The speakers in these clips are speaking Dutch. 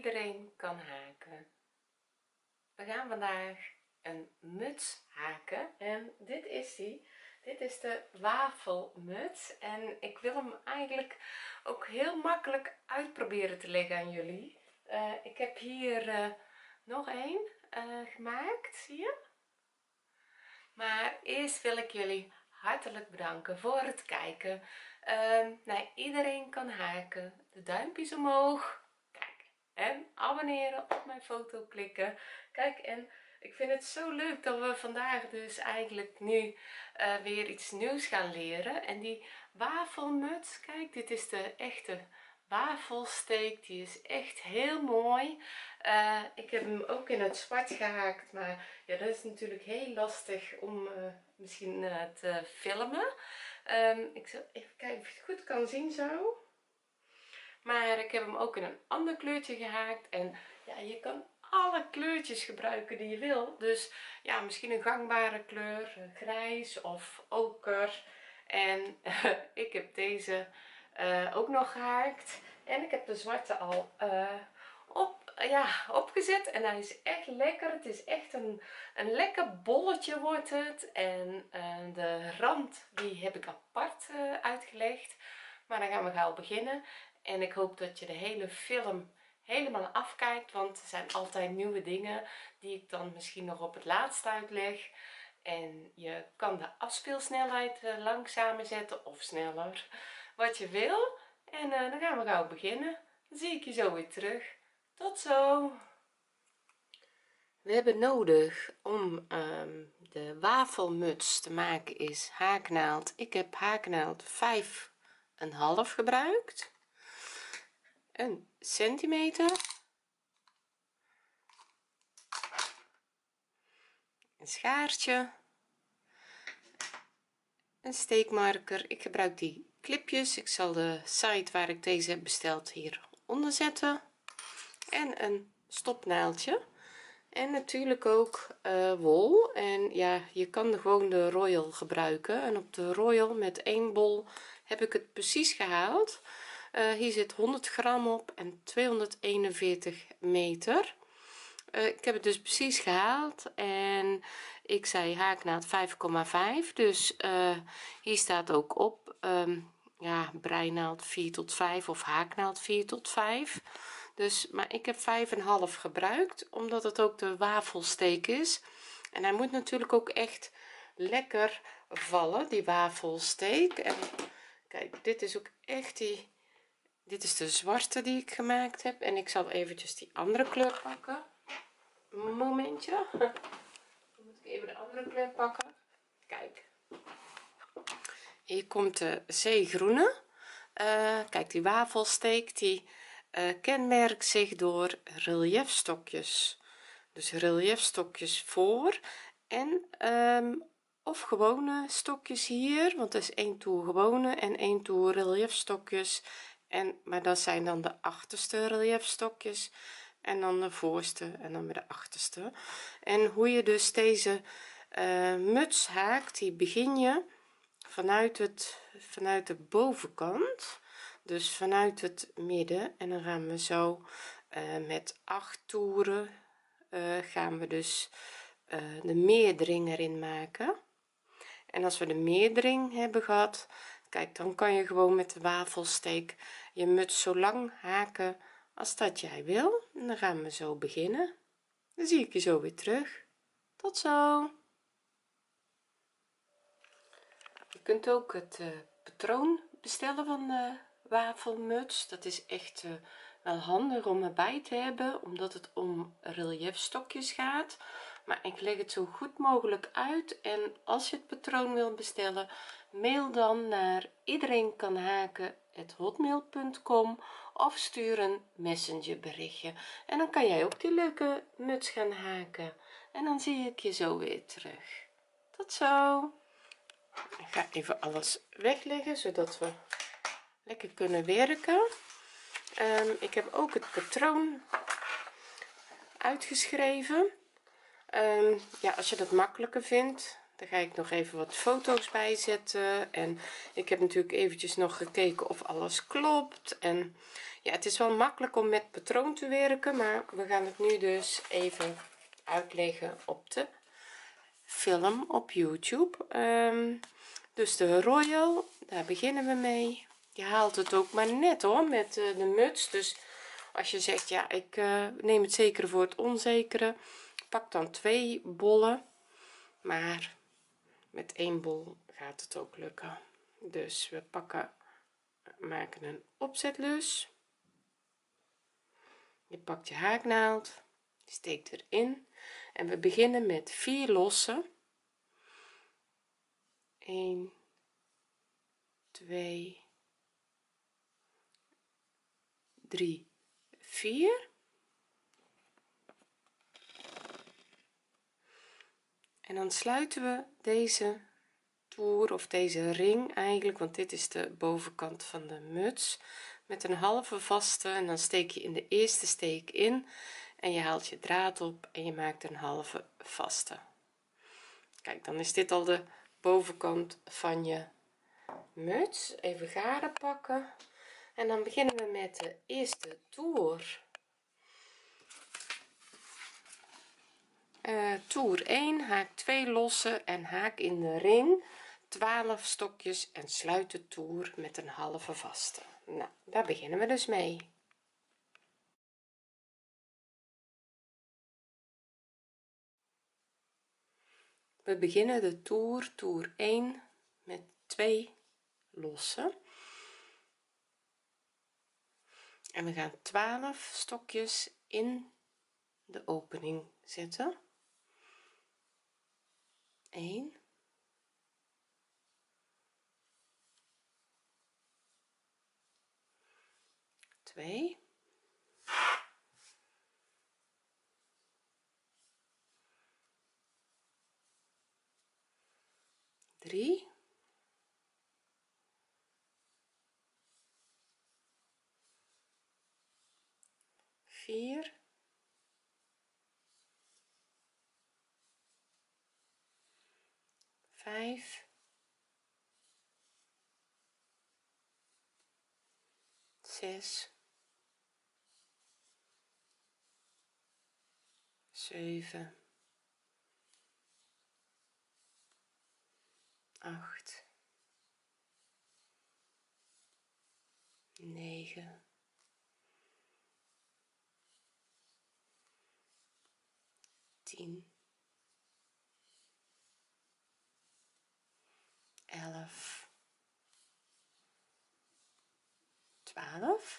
iedereen kan haken. We gaan vandaag een muts haken en dit is die. Dit is de wafelmuts en ik wil hem eigenlijk ook heel makkelijk uitproberen te leggen aan jullie. Ik heb hier nog één gemaakt, zie je? Maar eerst wil ik jullie hartelijk bedanken voor het kijken. Nou, iedereen kan haken. De duimpjes omhoog. Kijk. En abonneren, op mijn foto klikken. Kijk, en ik vind het zo leuk dat we vandaag dus eigenlijk nu weer iets nieuws gaan leren. En die wafelmuts, kijk, dit is de echte wafelsteek. Die is echt heel mooi. Ik heb hem ook in het zwart gehaakt, maar ja, dat is natuurlijk heel lastig om misschien te filmen. Ik zal even kijken of je het goed kan zien zo. Maar ik heb hem ook in een ander kleurtje gehaakt en ja, je kan alle kleurtjes gebruiken die je wil. Dus ja, misschien een gangbare kleur, grijs of oker. En ik heb deze ook nog gehaakt en ik heb de zwarte al opgezet en hij is echt lekker. Het is echt een lekker bolletje wordt het en de rand die heb ik apart uitgelegd, maar dan gaan we gauw beginnen en ik hoop dat je de hele film helemaal afkijkt, want er zijn altijd nieuwe dingen die ik dan misschien nog op het laatst uitleg. En je kan de afspeelsnelheid langzamer zetten of sneller, wat je wil. En dan gaan we gauw beginnen. Dan zie ik je zo weer terug. Tot zo! We hebben nodig om de wafelmuts te maken is haaknaald. Ik heb haaknaald 5,5 gebruikt. Een centimeter. Een schaartje. Een steekmarker. Ik gebruik die clipjes. Ik zal de site waar ik deze heb besteld hieronder zetten. En een stopnaaldje. En natuurlijk ook wol. En ja, je kan gewoon de royal gebruiken. En op de royal met 1 bol heb ik het precies gehaald. Hier zit 100 gram op en 241 meter. Ik heb het dus precies gehaald en ik zei haaknaald 5,5, dus hier staat ook op ja, breinaald 4 tot 5 of haaknaald 4 tot 5. Dus maar ik heb 5,5 gebruikt omdat het ook de wafelsteek is en hij moet natuurlijk ook echt lekker vallen, die wafelsteek. En kijk, dit is ook echt dit is de zwarte die ik gemaakt heb en ik zal eventjes die andere kleur pakken. Een momentje, dan moet ik even de andere kleur pakken. Kijk, hier komt de zeegroene. Kijk, die wafelsteek die kenmerkt zich door reliefstokjes, dus reliefstokjes voor en of gewone stokjes hier, want er is 1 toer gewone en 1 toer reliefstokjes, en maar dat zijn dan de achterste reliefstokjes en dan de voorste en dan weer de achterste. En hoe je dus deze muts haakt, die begin je vanuit de bovenkant, dus vanuit het midden, en dan gaan we zo met 8 toeren gaan we dus de meerdering erin maken. En als we de meerdering hebben gehad, kijk, dan kan je gewoon met de wafelsteek je muts zo lang haken als dat jij wil. En dan gaan we zo beginnen. Dan zie ik je zo weer terug. Tot zo. Je kunt ook het patroon bestellen van de wafelmuts. Dat is echt wel handig om erbij te hebben, omdat het om reliefstokjes gaat. Maar ik leg het zo goed mogelijk uit, en als je het patroon wilt bestellen, mail dan naar iedereenkanhaken@hotmail.com of stuur een messenger berichtje en dan kan jij ook die leuke muts gaan haken. En dan zie ik je zo weer terug. Tot zo. Ik ga even alles wegleggen zodat we lekker kunnen werken. Ik heb ook het patroon uitgeschreven. Ja, als je dat makkelijker vindt, daar ga ik nog even wat foto's bij zetten en ik heb natuurlijk eventjes nog gekeken of alles klopt. En ja, het is wel makkelijk om met patroon te werken, maar we gaan het nu dus even uitleggen op de film op YouTube. Dus de royal, daar beginnen we mee. Je haalt het ook maar net hoor met de muts, dus als je zegt ja ik neem het zekere voor het onzekere, pak dan 2 bollen, maar met 1 bol gaat het ook lukken. Dus we maken een opzetlus, je pakt je haaknaald, je steekt erin en we beginnen met 4 lossen. 1 2 3 4 en dan sluiten we deze toer of deze ring eigenlijk, want dit is de bovenkant van de muts, met een halve vaste en dan steek je in de eerste steek in en je haalt je draad op en je maakt een halve vaste. Kijk, dan is dit al de bovenkant van je muts. Even garen pakken en dan beginnen we met de eerste toer. Toer 1, haak 2 lossen en haak in de ring 12 stokjes en sluit de toer met een halve vaste. Nou, daar beginnen we dus mee. We beginnen de toer 1 met 2 lossen en we gaan 12 stokjes in de opening zetten. 1 2 3 4 5 6 7 8 9 10 11 12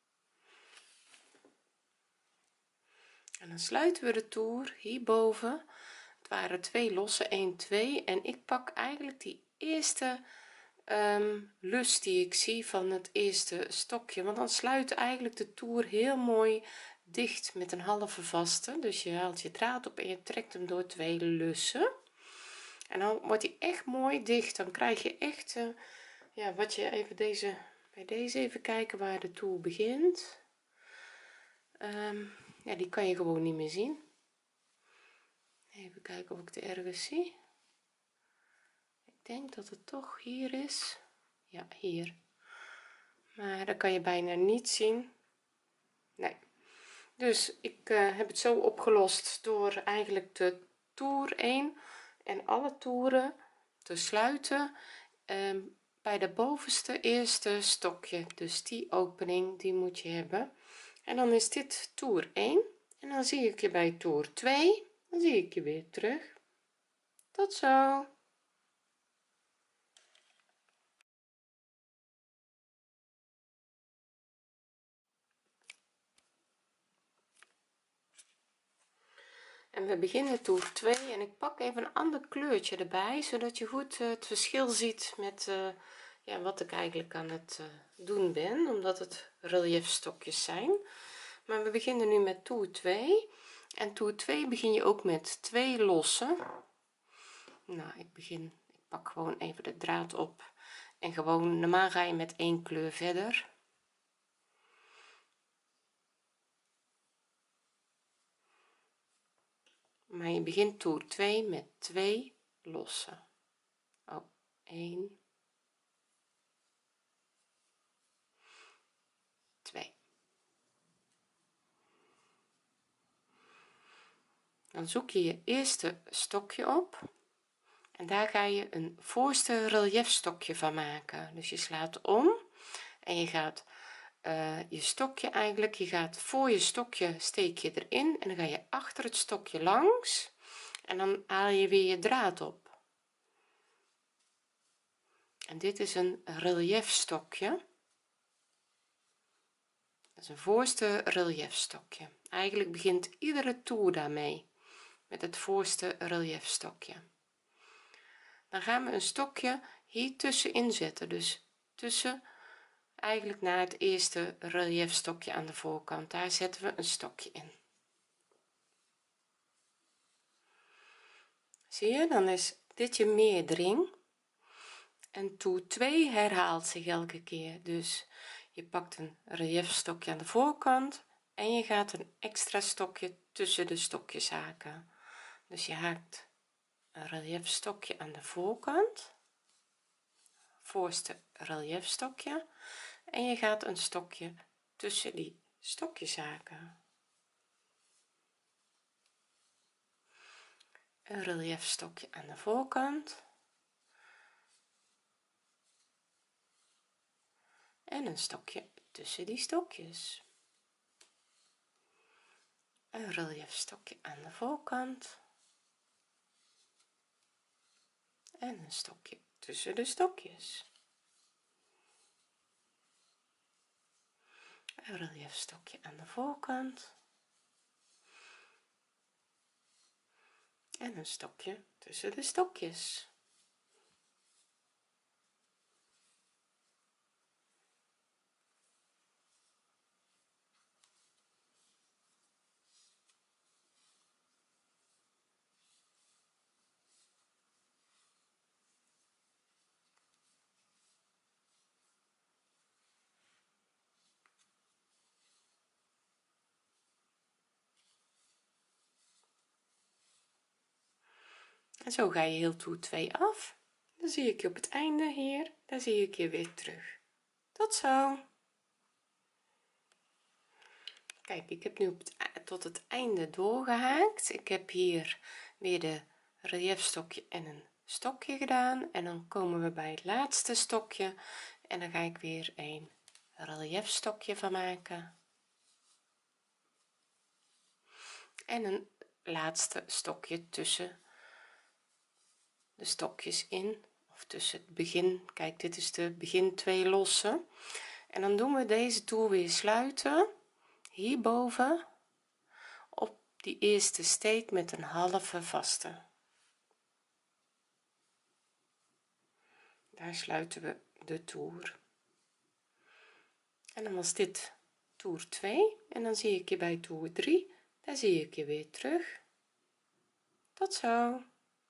en dan sluiten we de toer hierboven. Het waren 2 losse 1 2 en ik pak eigenlijk die eerste lus die ik zie van het eerste stokje, want dan sluit eigenlijk de toer heel mooi dicht met een halve vaste. Dus je haalt je draad op en je trekt hem door 2 lussen en dan wordt hij echt mooi dicht. Dan krijg je echt ja, wat je even bij deze even kijken waar de toer begint. Ja, die kan je gewoon niet meer zien. Even kijken of ik het ergens zie. Ik denk dat het toch hier is. Ja, hier, maar dat kan je bijna niet zien. Nee, dus ik heb het zo opgelost door eigenlijk de toer 1 en alle toeren te sluiten bij de bovenste eerste stokje. Dus die opening die moet je hebben en dan is dit toer 1 en dan zie ik je bij toer 2, dan zie ik je weer terug. Tot zo. En we beginnen toer 2 en ik pak even een ander kleurtje erbij zodat je goed het verschil ziet met ja, wat ik eigenlijk aan het doen ben, omdat het reliefstokjes zijn. Maar we beginnen nu met toer 2 en toer 2 begin je ook met 2 lossen. Nou, ik pak gewoon even de draad op en gewoon normaal ga je met 1 kleur verder. Maar je begint toer 2 met 2 lossen. Oh, 1 2. Dan zoek je je eerste stokje op en daar ga je een voorste reliefstokje van maken. Dus je slaat om en je gaat je stokje eigenlijk, je gaat voor je stokje steek je erin en dan ga je achter het stokje langs en dan haal je weer je draad op. En dit is een reliefstokje. Dat is een voorste reliefstokje. Eigenlijk begint iedere toer daarmee met het voorste reliefstokje. Dan gaan we een stokje hier tussenin zetten, dus tussen eigenlijk na het eerste reliefstokje aan de voorkant, daar zetten we een stokje in. Zie je, dan is dit je meerdering en toer 2 herhaalt zich elke keer. Dus je pakt een reliefstokje aan de voorkant en je gaat een extra stokje tussen de stokjes haken. Dus je haakt een reliefstokje aan de voorkant, voorste reliefstokje, en je gaat een stokje tussen die stokjes haken. Een reliefstokje aan de voorkant en een stokje tussen die stokjes. Een reliefstokje aan de voorkant en een stokje tussen de stokjes. Een reliefstokje aan de voorkant en een stokje tussen de stokjes. En zo ga je heel toer 2 af. Dan zie ik je op het einde hier, daar zie ik je weer terug. Tot zo. Kijk, ik heb nu tot het einde doorgehaakt. Ik heb hier weer de reliefstokje en een stokje gedaan en dan komen we bij het laatste stokje en dan ga ik weer een reliefstokje van maken en een laatste stokje tussen de stokjes in, of tussen het begin. Kijk, dit is de begin 2 losse en dan doen we deze toer weer sluiten hierboven op die eerste steek met een halve vaste. Daar sluiten we de toer en dan was dit toer 2 en dan zie ik je bij toer 3, daar zie ik je weer terug. Tot zo.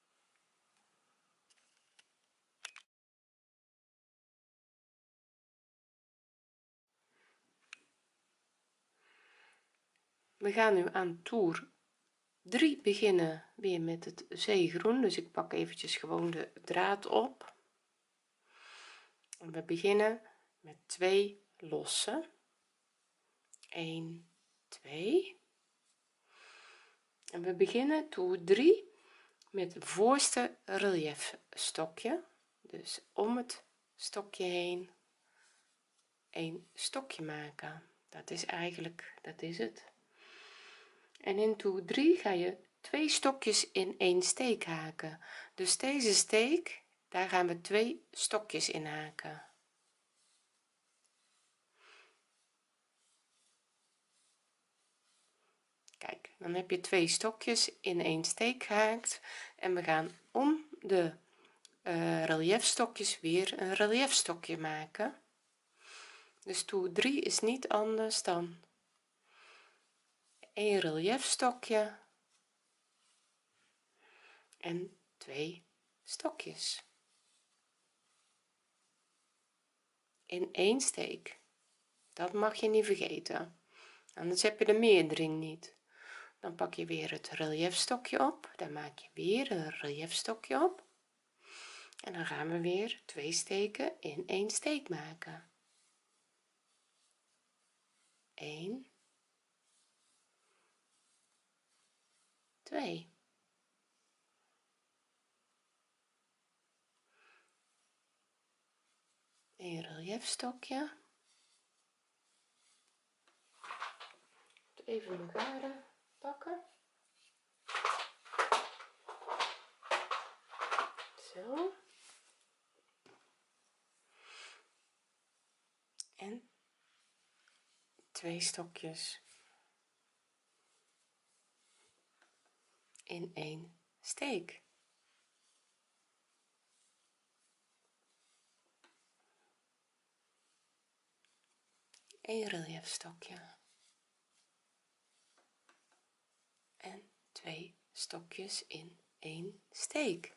We gaan nu aan toer 3 beginnen weer met het zeegroen, dus ik pak eventjes gewoon de draad op en we beginnen met 2 losse, 1 2 en we beginnen toer 3 met het voorste reliefstokje, dus om het stokje heen een stokje maken. Dat is eigenlijk, dat is het. En in toer 3 ga je 2 stokjes in 1 steek haken, dus deze steek, daar gaan we 2 stokjes in haken. Kijk, dan heb je 2 stokjes in 1 steek gehaakt en we gaan om de reliefstokjes weer een reliefstokje maken. Dus toer 3 is niet anders dan een reliefstokje en 2 stokjes in 1 steek. Dat mag je niet vergeten, anders heb je de meerdering niet. dan pak je weer het reliefstokje op, dan maak je weer een reliefstokje op en dan gaan we weer 2 steken in 1 steek maken. 1 2 een reliefstokje. Even mijn garen pakken. Zo. En 2 stokjes in 1 steek. Een reliefstokje en 2 stokjes in 1 steek.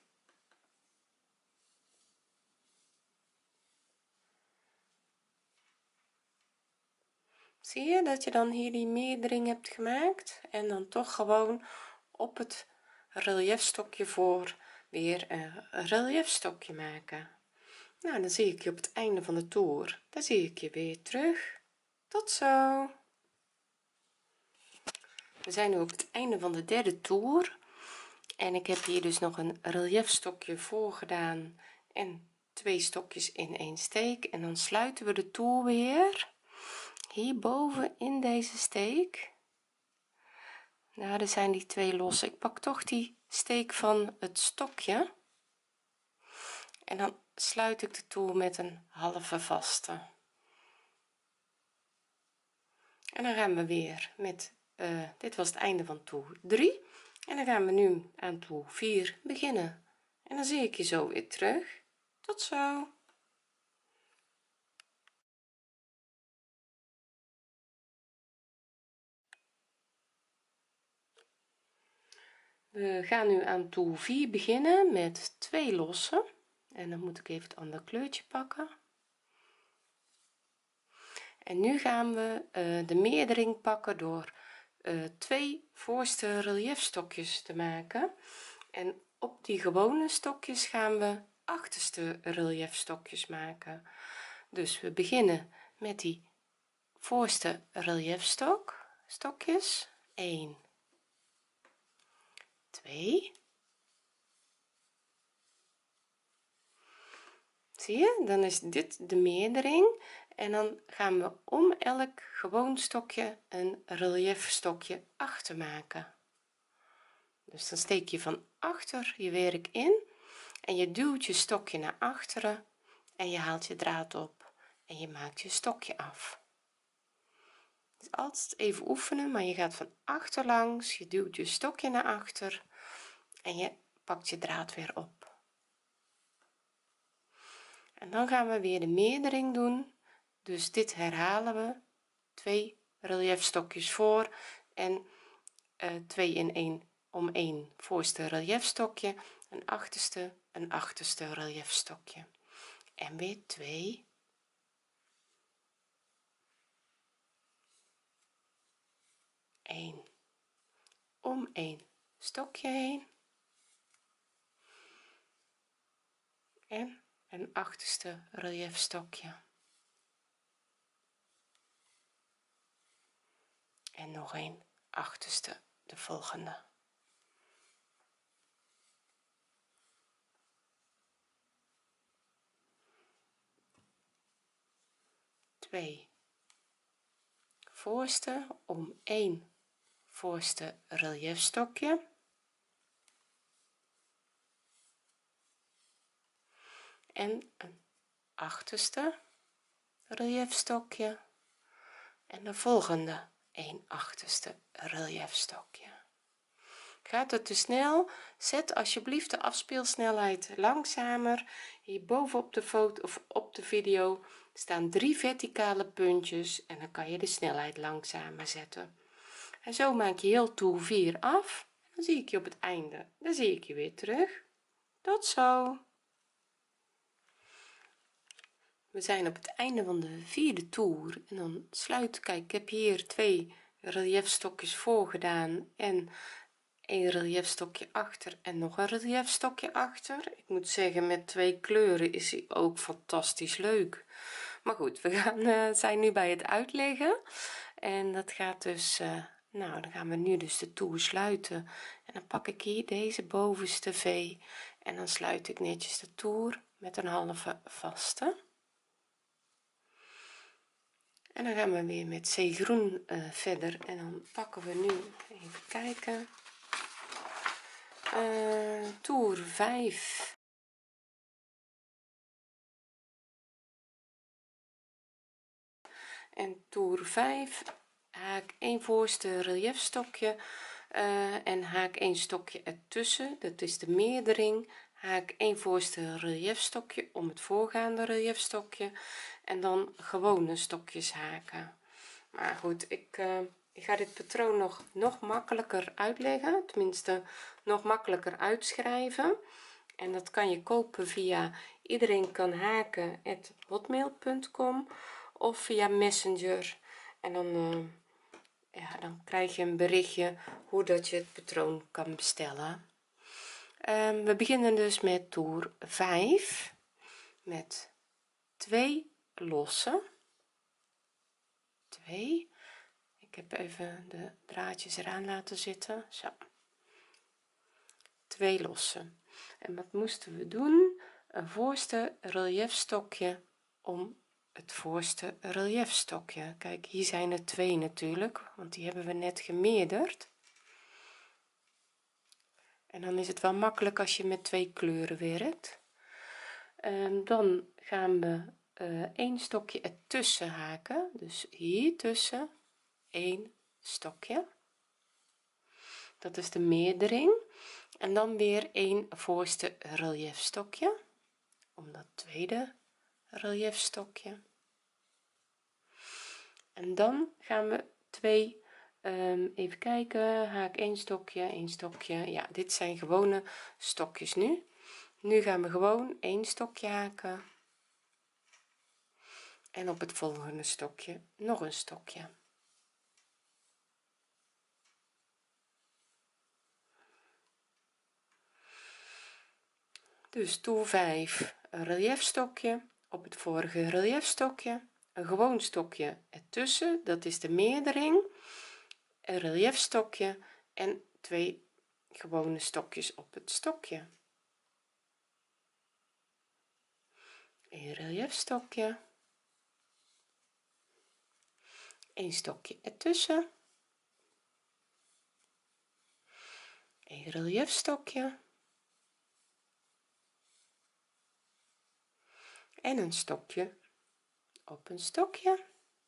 Zie je dat je dan hier die meerdering hebt gemaakt en dan toch gewoon op het reliefstokje voor weer een reliefstokje maken. Nou, dan zie ik je op het einde van de toer. Dan zie ik je weer terug. Tot zo. We zijn nu op het einde van de derde toer en ik heb hier dus nog een reliefstokje voor gedaan en 2 stokjes in 1 steek en dan sluiten we de toer weer hierboven in deze steek. Nou, er zijn die 2 losse. Ik pak toch die steek van het stokje en dan sluit ik de toer met een halve vaste en dan gaan we weer met dit was het einde van toer 3 en dan gaan we nu aan toer 4 beginnen en dan zie ik je zo weer terug. Tot zo. We gaan nu aan toer 4 beginnen met 2 losse en dan moet ik even het andere kleurtje pakken en nu gaan we de meerdering pakken door 2 voorste reliefstokjes te maken en op die gewone stokjes gaan we achterste reliefstokjes maken. Dus we beginnen met die voorste reliefstokjes 1 2 zie je, dan is dit de meerdering en dan gaan we om elk gewoon stokje een reliefstokje achter maken. Dus dan steek je van achter je werk in en je duwt je stokje naar achteren en je haalt je draad op en je maakt je stokje af. Dus altijd even oefenen, maar je gaat van achter langs, je duwt je stokje naar achter en je pakt je draad weer op. En dan gaan we weer de meerdering doen, dus dit herhalen we 2 reliefstokjes voor en 2 in 1 om 1 voorste reliefstokje, een achterste reliefstokje en weer 2 1 om 1 stokje heen en een achterste reliefstokje en nog een achterste de volgende. Twee voorste om 1 voorste reliefstokje en een achterste reliefstokje en de volgende een achterste reliefstokje. Gaat het te snel, zet alsjeblieft de afspeelsnelheid langzamer. Hier boven op de foto of op de video staan 3 verticale puntjes en dan kan je de snelheid langzamer zetten en zo maak je heel toer 4 af. Dan zie ik je op het einde, dan zie ik je weer terug. Tot zo. We zijn op het einde van de 4e toer en dan kijk, ik heb hier 2 reliefstokjes voor gedaan en een reliefstokje achter en nog een reliefstokje achter. Ik moet zeggen, met 2 kleuren is hij ook fantastisch leuk. Maar goed, we gaan zijn nu bij het uitleggen en dat gaat dus nou dan gaan we nu dus de toer sluiten en dan pak ik hier deze bovenste V en dan sluit ik netjes de toer met een halve vaste. En dan gaan we weer met zeegroen verder en dan pakken we nu even kijken toer 5 en toer 5 haak 1 voorste reliefstokje en haak 1 stokje ertussen, dat is de meerdering, haak 1 voorste reliefstokje om het voorgaande reliefstokje en dan gewone stokjes haken. Maar goed, ik ga dit patroon nog makkelijker uitleggen, tenminste nog makkelijker uitschrijven en dat kan je kopen via iedereen kan haken @hotmail.com of via Messenger en dan ja, dan krijg je een berichtje hoe dat je het patroon kan bestellen. We beginnen dus met toer 5 met 2 losse 2. Ik heb even de draadjes eraan laten zitten, zo 2 losse en wat moesten we doen? Een voorste reliefstokje om het voorste reliefstokje. Kijk, hier zijn er 2 natuurlijk, want die hebben we net gemeerderd en dan is het wel makkelijk als je met 2 kleuren werkt. Dan gaan we 1 stokje ertussen haken, dus hier tussen 1 stokje, dat is de meerdering en dan weer 1 voorste reliefstokje om dat tweede reliefstokje en dan gaan we 2 even kijken, haak 1 stokje, ja dit zijn gewone stokjes. Nu gaan we gewoon 1 stokje haken en op het volgende stokje nog een stokje. Dus toer 5 een reliefstokje op het vorige reliefstokje, een gewoon stokje ertussen, dat is de meerdering, een reliefstokje en 2 gewone stokjes op het stokje, een reliefstokje, 1 stokje ertussen, een reliefstokje en een stokje op een stokje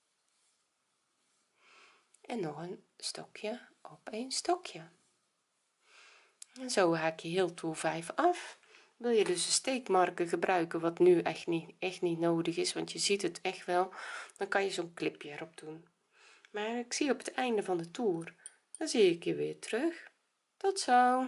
en nog een stokje op een stokje en zo haak je heel toer 5 af. Wil je dus een steekmarker gebruiken wat nu echt niet nodig is, want je ziet het echt wel, dan kan je zo'n clipje erop doen. Maar ik zie op het einde van de toer, dan zie ik je weer terug. Tot zo.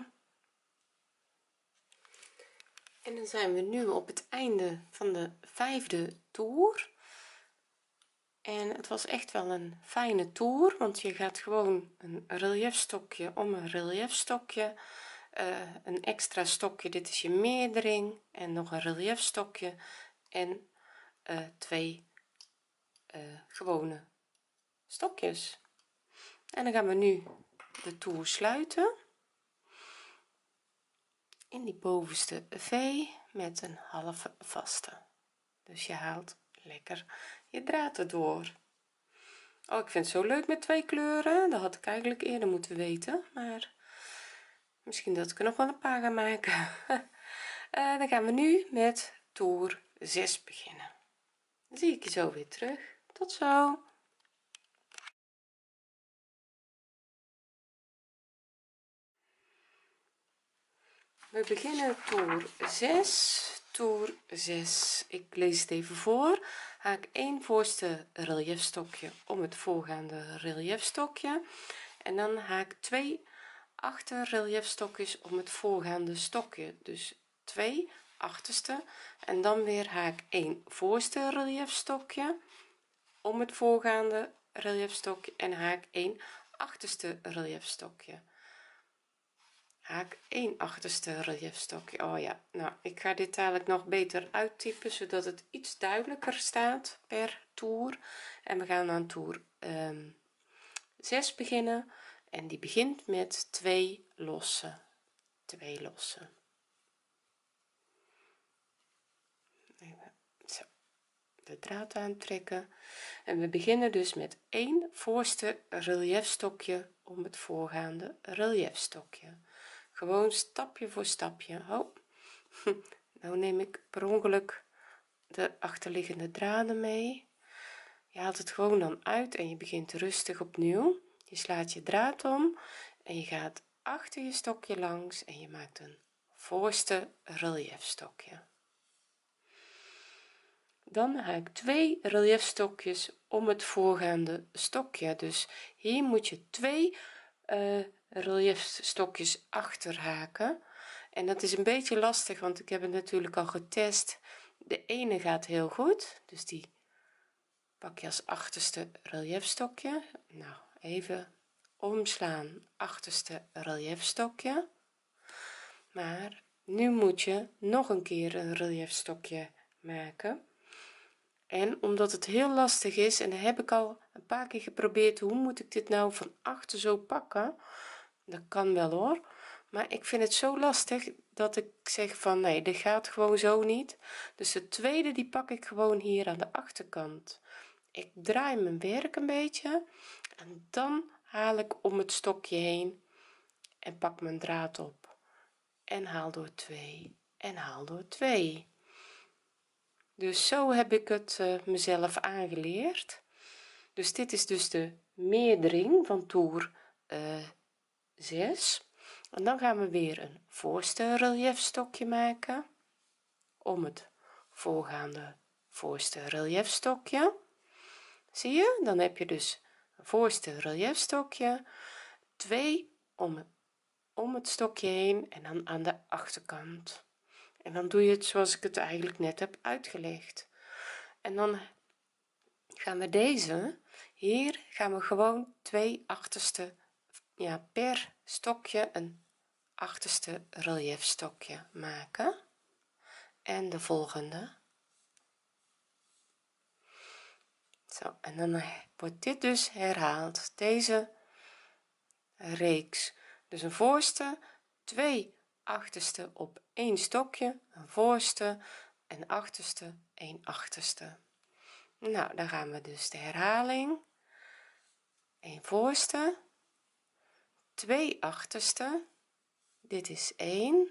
En dan zijn we nu op het einde van de 5e toer en het was echt wel een fijne toer, want je gaat gewoon een reliefstokje om een reliefstokje, een extra stokje, dit is je meerdering en nog een reliefstokje en 2 gewone stokjes en dan gaan we nu de toer sluiten in die bovenste V met een halve vaste, dus je haalt lekker je draad erdoor. Oh, ik vind het zo leuk met 2 kleuren, dat had ik eigenlijk eerder moeten weten, maar misschien dat ik er nog wel een paar ga maken. Dan gaan we nu met toer 6 beginnen. Dan zie ik je zo weer terug. Tot zo. We beginnen toer 6 ik lees het even voor. Haak 1 voorste reliefstokje om het voorgaande reliefstokje en dan haak 2 achter reliefstokjes om het voorgaande stokje, dus 2 achterste en dan weer haak 1 voorste reliefstokje om het voorgaande reliefstokje en haak 1 achterste reliefstokje, haak 1 achterste reliefstokje. Oh ja, nou ik ga dit dadelijk nog beter uittypen zodat het iets duidelijker staat per toer. En we gaan aan toer 6 beginnen en die begint met 2 losse, even zo de draad aantrekken en we beginnen dus met 1 voorste reliefstokje om het voorgaande reliefstokje, gewoon stapje voor stapje. Oh, nou neem ik per ongeluk de achterliggende draden mee. Je haalt het gewoon dan uit en je begint rustig opnieuw. Je slaat je draad om en je gaat achter je stokje langs en je maakt een voorste reliefstokje. Dan haak 2 reliefstokjes om het voorgaande stokje, dus hier moet je 2 reliefstokjes achter haken en dat is een beetje lastig want ik heb het natuurlijk al getest. De ene gaat heel goed, dus die pak je als achterste reliefstokje. Nou even omslaan, achterste reliefstokje, maar nu moet je nog een keer een reliefstokje maken. En omdat het heel lastig is en dat heb ik al een paar keer geprobeerd, hoe moet ik dit nou van achter zo pakken? Dat kan wel hoor, maar ik vind het zo lastig dat ik zeg van nee, dit gaat gewoon zo niet. Dus de tweede die pak ik gewoon hier aan de achterkant. Ik draai mijn werk een beetje en dan haal ik om het stokje heen en pak mijn draad op en haal door 2 en haal door 2. Dus zo heb ik het mezelf aangeleerd. Dus dit is dus de meerdering van toer 6 en dan gaan we weer een voorste reliefstokje maken om het voorgaande voorste reliefstokje. Zie je, dan heb je dus een voorste reliefstokje, 2 om het stokje heen en dan aan de achterkant en dan doe je het zoals ik het eigenlijk net heb uitgelegd. En dan gaan we deze hier gaan we gewoon 2 achterste, ja, per stokje een achterste reliefstokje maken en de volgende zo, en dan wordt dit dus herhaald, deze reeks. Dus een voorste, 2 achterste op 1 stokje, een voorste en achterste, 1 achterste. Nou dan gaan we dus de herhaling, 1 voorste, 2 achterste, dit is 1,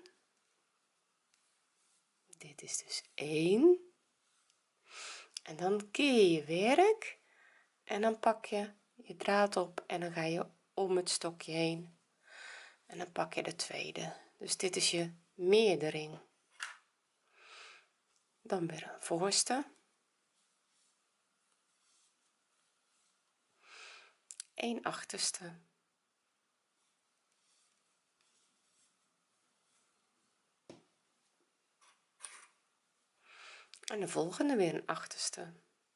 dit is dus 1 en dan keer je werk en dan pak je je draad op en dan ga je om het stokje heen en dan pak je de tweede. Dus dit is je meerdering. Dan weer een voorste, 1 achterste, en de volgende weer een achterste.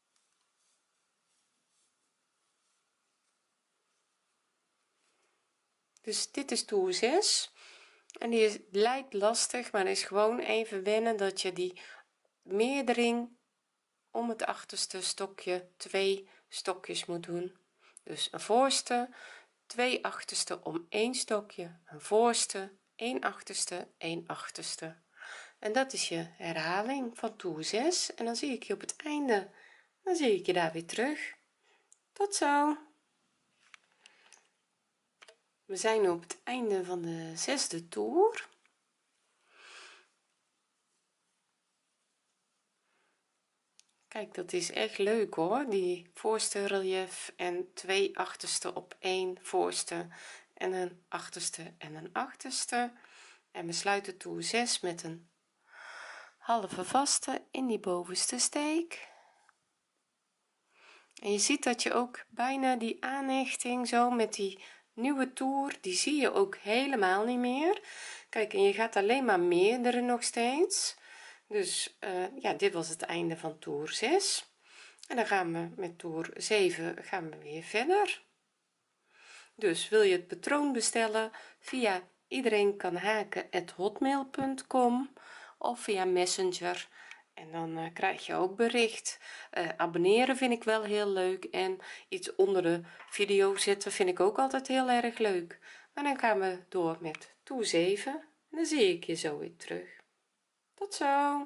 Dus dit is toer 6 en die lijkt lastig, maar is gewoon even wennen dat je die meerdering om het achterste stokje 2 stokjes moet doen. Dus een voorste, 2 achterste om 1 stokje, een voorste, 1 achterste, 1 achterste. En dat is je herhaling van toer 6 en dan zie ik je op het einde, dan zie ik je daar weer terug. Tot zo. We zijn nu op het einde van de 6e toer. Kijk, dat is echt leuk hoor, die voorste relief en 2 achterste op 1 voorste en een achterste en een achterste. En we sluiten toer 6 met een halve vaste in die bovenste steek. En je ziet dat je ook bijna die aanhechting zo met die nieuwe toer, die zie je ook helemaal niet meer. Kijk, en je gaat alleen maar meerdere nog steeds. Dus ja, dit was het einde van toer 6 en dan gaan we met toer 7 gaan we weer verder. Dus wil je het patroon bestellen via iedereenkanhaken@hotmail.com of via Messenger, en dan krijg je ook bericht. Abonneren vind ik wel heel leuk, en iets onder de video zetten vind ik ook altijd heel erg leuk. Maar dan gaan we door met toer 7 en dan zie ik je zo weer terug. Tot zo.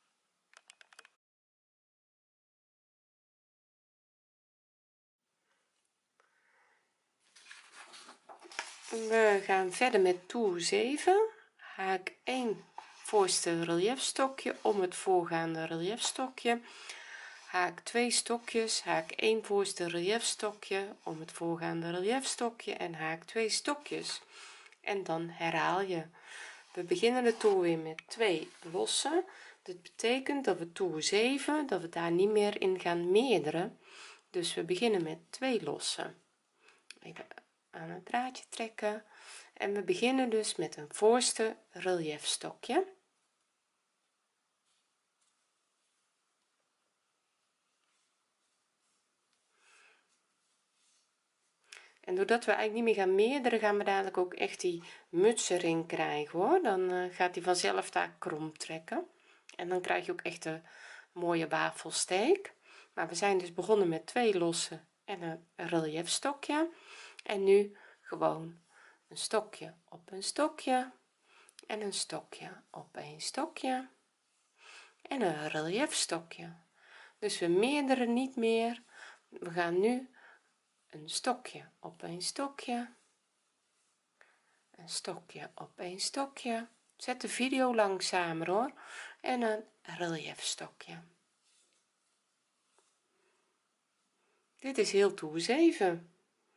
We gaan verder met toer 7, haak 1 voorste reliefstokje om het voorgaande reliefstokje, haak 2 stokjes, haak 1 voorste reliefstokje om het voorgaande reliefstokje en haak 2 stokjes, en dan herhaal je. We beginnen de toer weer met 2 lossen. Dit betekent dat we toer 7 dat we daar niet meer in gaan meerderen, dus we beginnen met 2 lossen. Even aan het draadje trekken, en we beginnen dus met een voorste reliefstokje, en doordat we eigenlijk niet meer gaan meerderen, gaan we dadelijk ook echt die muts erin krijgen hoor. Dan gaat hij vanzelf daar krom trekken, en dan krijg je ook echt een mooie wafelsteek. Maar we zijn dus begonnen met 2 lossen en een reliefstokje, en nu gewoon een stokje op een stokje en een stokje op een stokje en een reliefstokje. Dus we meerderen niet meer. We gaan nu een stokje op een stokje, een stokje op een stokje, zet de video langzamer hoor, en een reliefstokje. Dit is heel toer 7.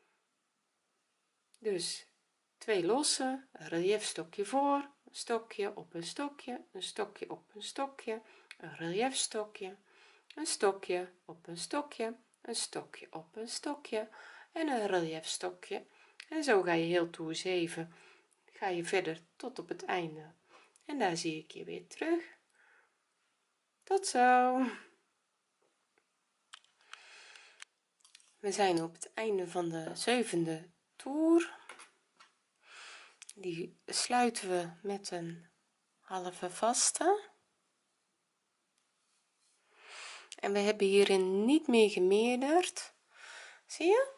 Dus 2 lossen, een reliefstokje voor, een stokje op een stokje, een stokje op een stokje, een reliefstokje, een stokje op een stokje, een stokje op een stokje en een reliefstokje. En zo ga je heel toer 7 ga je verder tot op het einde, en daar zie ik je weer terug. Tot zo. We zijn op het einde van de 7e toer. Die sluiten we met een halve vaste, en we hebben hierin niet meer gemeerderd, zie je,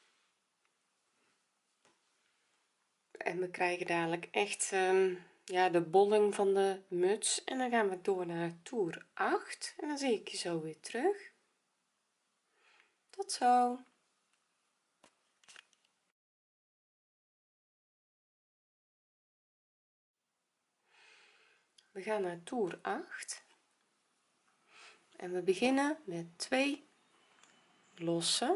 en we krijgen dadelijk echt ja, de bolling van de muts, en dan gaan we door naar toer 8 en dan zie ik je zo weer terug. Tot zo. We gaan naar toer 8 en we beginnen met 2 lossen.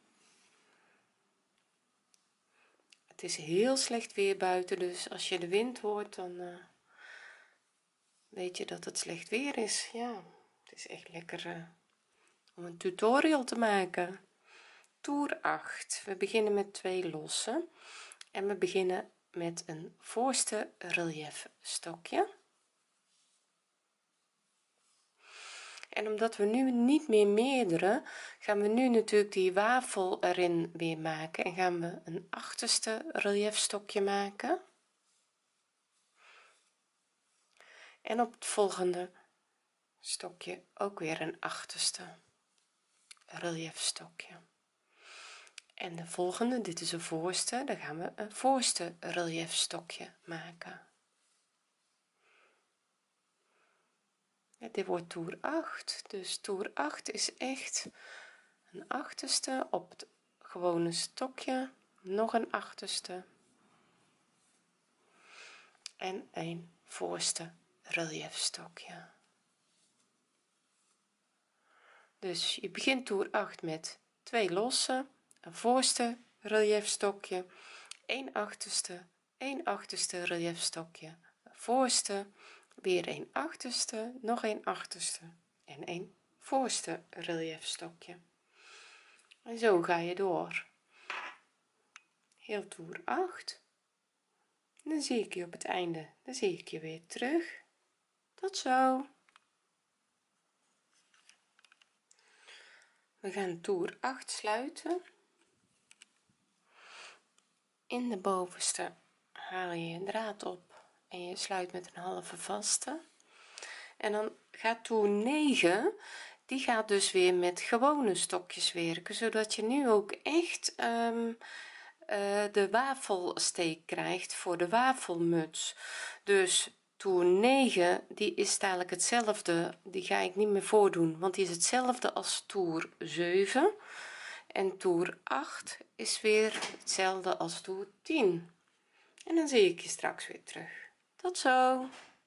Het is heel slecht weer buiten, dus als je de wind hoort, dan weet je dat het slecht weer is. Ja, het is echt lekker om een tutorial te maken. Toer 8, we beginnen met 2 lossen en we beginnen met een voorste relief stokje, en omdat we nu niet meer meerderen, gaan we nu natuurlijk die wafel erin weer maken en gaan we een achterste relief stokje maken, en op het volgende stokje ook weer een achterste relief stokje, en de volgende, dit is een voorste, dan gaan we een voorste relief stokje maken. Ja, dit wordt toer 8, dus toer 8 is echt een achterste op het gewone stokje, nog een achterste en een voorste relief stokje. Dus je begint toer 8 met 2 lossen, een voorste relief stokje, een achterste relief stokje, een voorste, weer een achterste, nog een achterste en een voorste relief stokje, en zo ga je door heel toer 8. Dan zie ik je op het einde, dan zie ik je weer terug. Tot zo. we gaan toer 8 sluiten. In de bovenste haal je je draad op en je sluit met een halve vaste, en dan gaat toer 9, die gaat dus weer met gewone stokjes werken, zodat je nu ook echt de wafelsteek krijgt voor de wafelmuts. Dus toer 9 die is dadelijk hetzelfde, die ga ik niet meer voordoen, want die is hetzelfde als toer 7, en toer 8 is weer hetzelfde als toer 10. En dan zie ik je straks weer terug. Tot zo.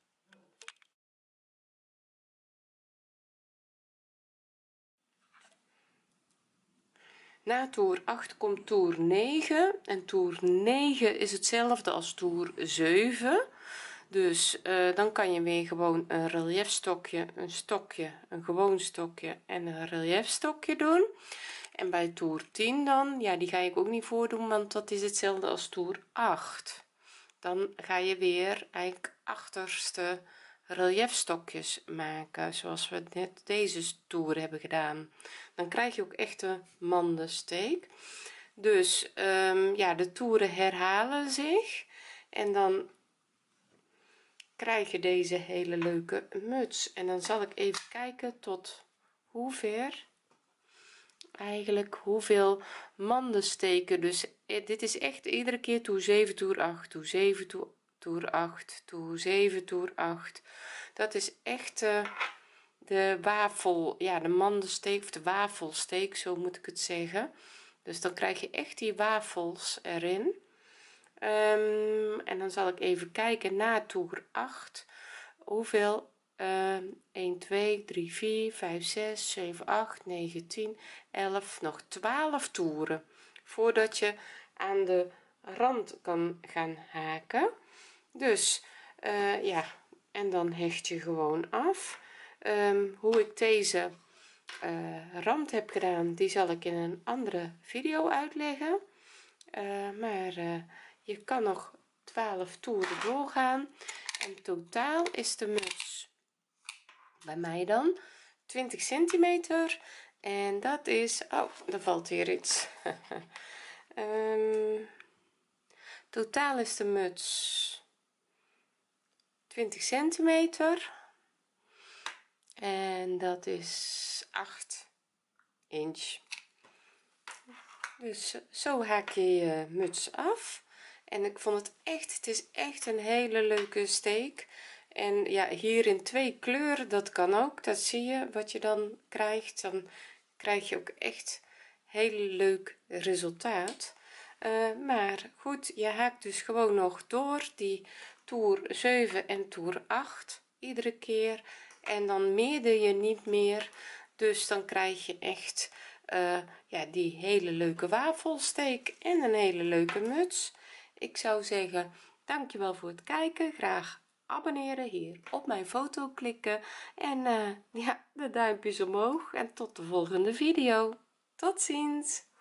Na toer 8 komt toer 9, en toer 9 is hetzelfde als toer 7. Dus dan kan je weer gewoon een reliefstokje, een stokje, een gewoon stokje en een reliefstokje doen. En bij toer 10 dan, ja, die ga ik ook niet voordoen, want dat is hetzelfde als toer 8. Dan ga je weer eigenlijk achterste reliefstokjes maken, zoals we net deze toer hebben gedaan. Dan krijg je ook echt een mandensteek. Dus ja, de toeren herhalen zich, en dan krijg je deze hele leuke muts. En dan zal ik even kijken tot hoe ver eigenlijk, hoeveel mandensteken. Dus dit is echt iedere keer toer 7 toer 8 toer 7 toer 8 toer 7 toer 8. Dat is echt de wafel, ja, de mandensteek of de wafelsteek, zo moet ik het zeggen. Dus dan krijg je echt die wafels erin. En dan zal ik even kijken na toer 8 hoeveel 1 2 3 4 5 6 7 8 9 10 11, nog 12 toeren voordat je aan de rand kan gaan haken. Dus ja, en dan hecht je gewoon af. Hoe ik deze rand heb gedaan, die zal ik in een andere video uitleggen. Maar je kan nog 12 toeren doorgaan, en totaal is de muts bij mij dan 20 centimeter, en dat is, oh, er valt hier iets. Totaal is de muts 20 centimeter, en dat is 8 inch. Dus zo haak je je muts af. En ik vond het is echt een hele leuke steek. En ja, hier in 2 kleuren, dat kan ook, dat zie je wat je dan krijgt. Dan krijg je ook echt heel leuk resultaat. Maar goed, je haakt dus gewoon nog door die toer 7 en toer 8 iedere keer, en dan meerder je niet meer. Dus dan krijg je echt ja, die hele leuke wafelsteek en een hele leuke muts. Ik zou zeggen, dankjewel voor het kijken. Graag abonneren, hier op mijn foto klikken, en ja, de duimpjes omhoog, en tot de volgende video. Tot ziens.